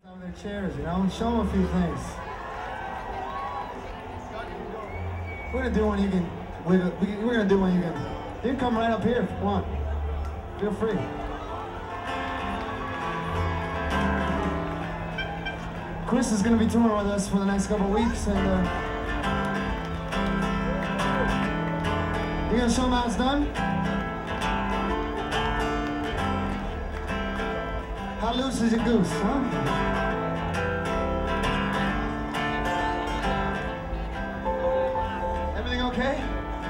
Some of their chairs, you know, and show them a few things. We're gonna do one you can. We're gonna do one you can. You can come right up here if you want. Feel free. Chris is gonna be touring with us for the next couple of weeks, and you gonna show him how it's done? How loose is your goose, huh? Everything okay?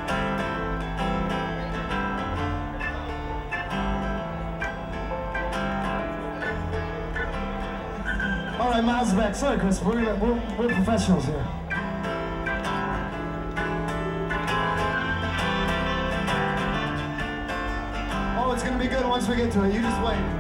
All right, Miles is back. Sorry, Chris. We're professionals here. Oh, it's gonna be good once we get to it. You just wait.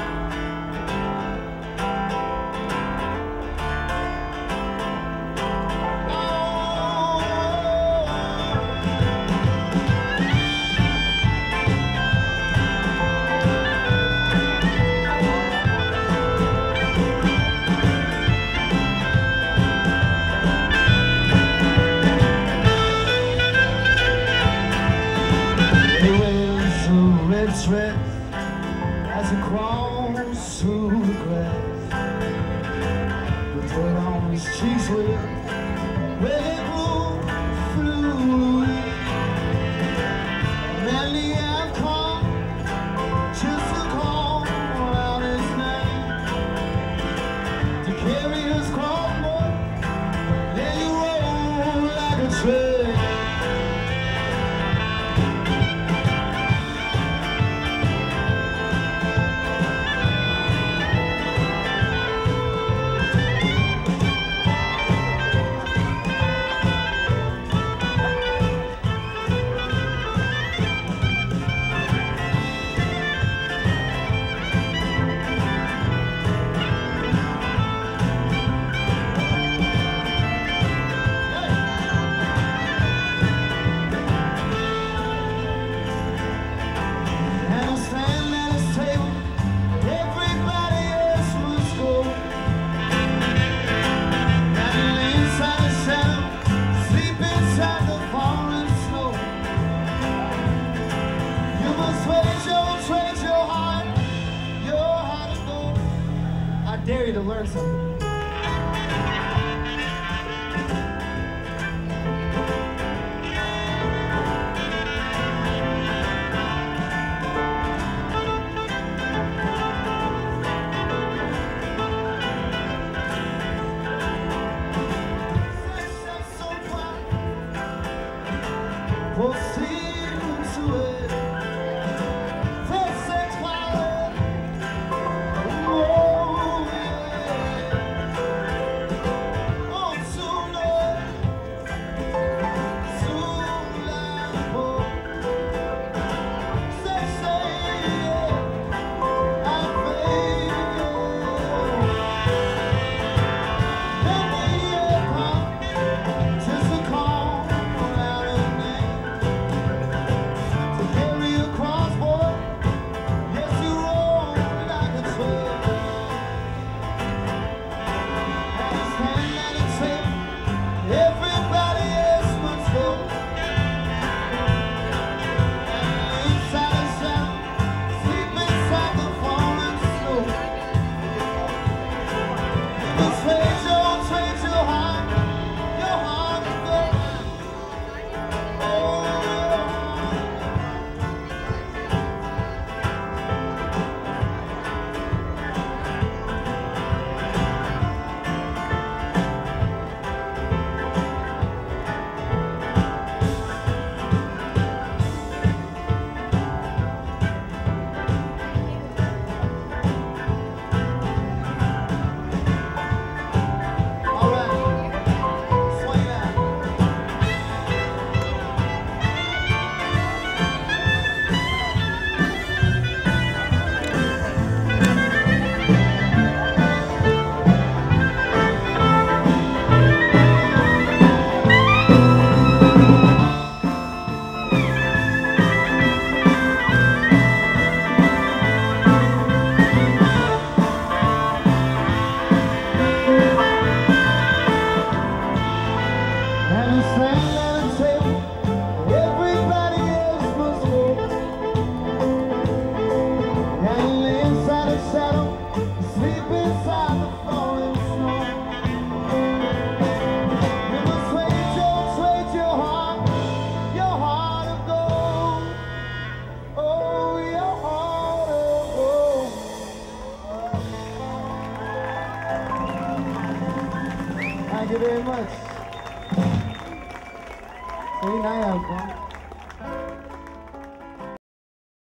Red as it crawls through the grass, the dirt on his cheeks with red blue fluid. Many have come just to call out his name, to carry his cross, boy, let you roll like a train. I dare you to learn something. Proceed to it. And you stand at a table, everybody else must go. And you lay inside a shadow, you sleep inside the falling snow. You must trade your heart of gold. Oh, your heart of gold. Thank you very much. Say night out,